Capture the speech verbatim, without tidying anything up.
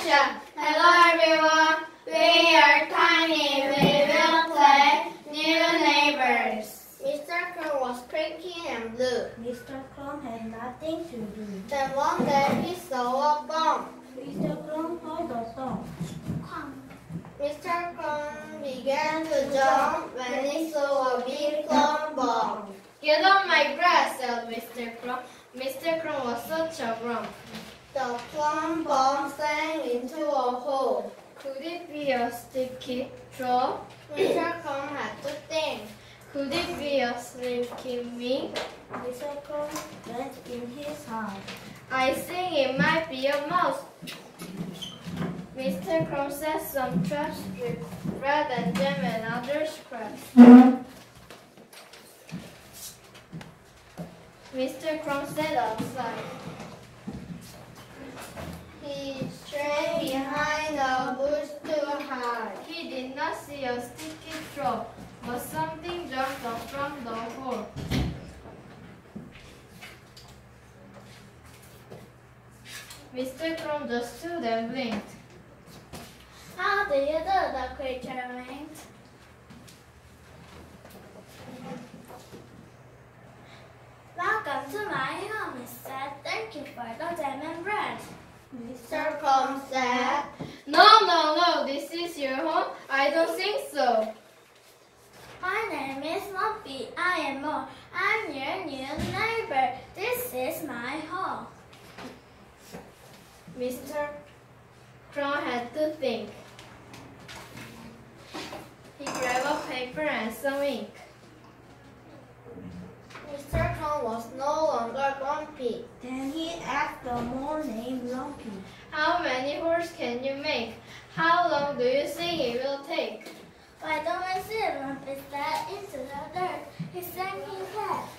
Introduction. Hello everyone. We are tiny. We will play new neighbors. Mister Crow was cranky and blue. Mister Crow had nothing to do. Then one day he saw a bomb. Mister Crow heard a song. Mister Crow began to jump when he saw a big plum bomb. Get on my grass, said Mister Crow. Mister Crow was such a grump. The plum bomb sank into a hole. Could it be a sticky straw? Mister Crow had to think. Could it be a slinky me? Mister Crow went in his heart. I think it might be a mouse. Mister Crow said some trash strips, bread and jam and other scraps. Mister Crow sat outside. He stayed behind a bush to hide. He did not see a sticky straw, but something jumped up from the hole. Mister Crow just stood and blinked. How do you do? The creature winked. Welcome to my home, he said. Thank you for the jam and bread. Mister Crow said, No, no, no, this is your home? I don't think so. My name is Lumpy. I am Mo. I'm your new neighbor. This is my home. Mister Crow had to think. He grabbed a paper and some ink. Mister Crow was no longer grumpy. Then he asked the mole named Lumpy. How many holes can you make? How long do you think it will take? Why don't I see Lumpy slide into the dirt? He sank his head.